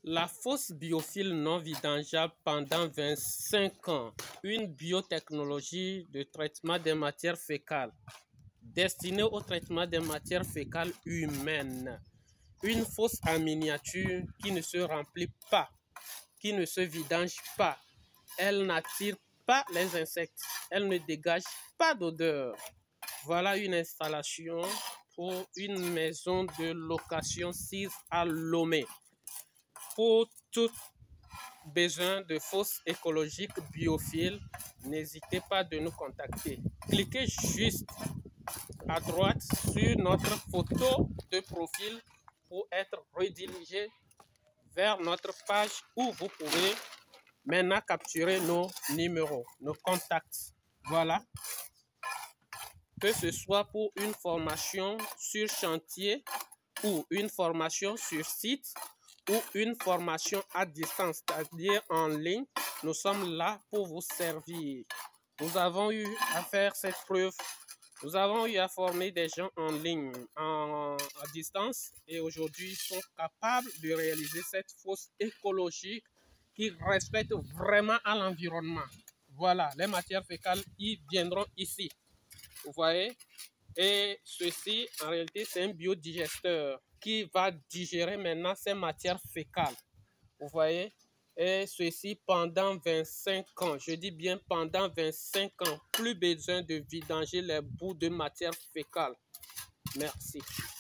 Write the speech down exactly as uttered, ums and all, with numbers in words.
La fosse biophile non vidangeable pendant vingt-cinq ans, une biotechnologie de traitement des matières fécales destinée au traitement des matières fécales humaines. Une fosse en miniature qui ne se remplit pas, qui ne se vidange pas. Elle n'attire pas les insectes, elle ne dégage pas d'odeur. Voilà une installation pour une maison de location sise à Lomé. Pour tout besoin de fosse écologique biophile, n'hésitez pas de nous contacter. Cliquez juste à droite sur notre photo de profil pour être redirigé vers notre page où vous pouvez maintenant capturer nos numéros, nos contacts. Voilà. Que ce soit pour une formation sur chantier ou une formation sur site ou une formation à distance, c'est-à-dire en ligne, nous sommes là pour vous servir. Nous avons eu à faire cette preuve. Nous avons eu à former des gens en ligne, en, à distance, et aujourd'hui, ils sont capables de réaliser cette fosse écologique qui respecte vraiment à l'environnement. Voilà, les matières fécales y viendront ici. Vous voyez? Et ceci, en réalité, c'est un biodigesteur qui va digérer maintenant ces matières fécales. Vous voyez? Et ceci pendant vingt-cinq ans. Je dis bien pendant vingt-cinq ans. Plus besoin de vidanger les bouts de matière fécale. Merci.